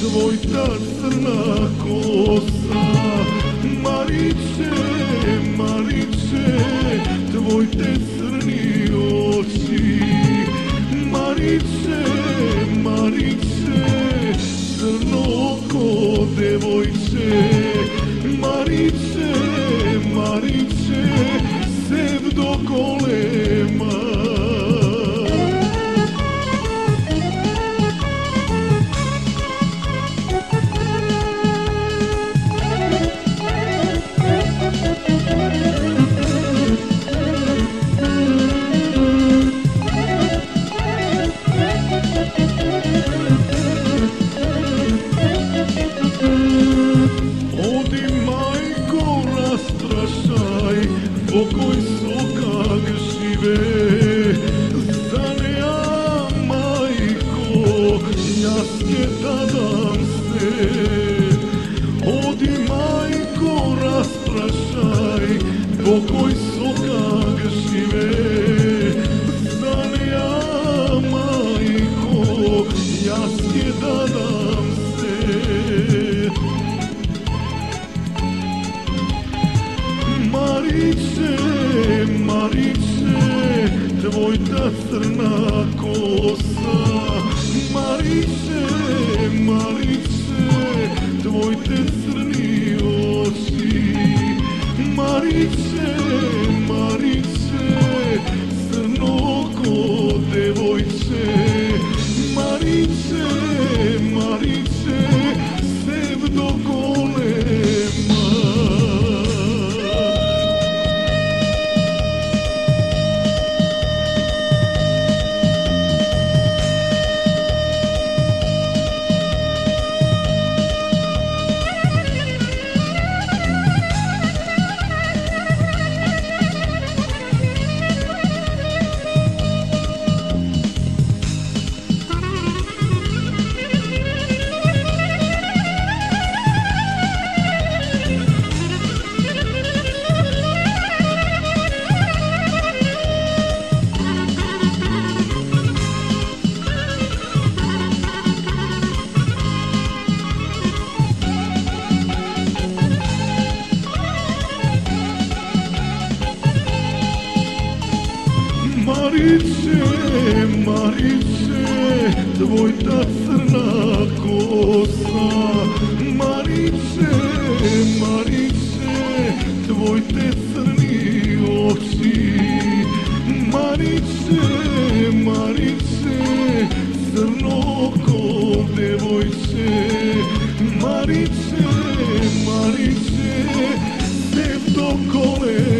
tvoj ta crna kosa. Marice, Marice, tvoj te crni oči. Marice, Marice, crno oko devojče. Marice, Marice, sev do kolema. Pokoj sokak žive, zanea majko, ja skjedam se. Odi majko, rasprašaj, pokoj sokak žive, zanea majko, ja skjedam se. Marice, Marice, tvoj ta crna kosa. Marice, Marice, tvoj te crni oči. Marice, Marice, crno oko devojče. Marice, Marice, sev do kolema. Marice, Marice, tvoj ta crna kosa. Marice, Marice, tvoj te crni oči. Marice, Marice, crno oko devojče. Marice, Marice, sev do kolena.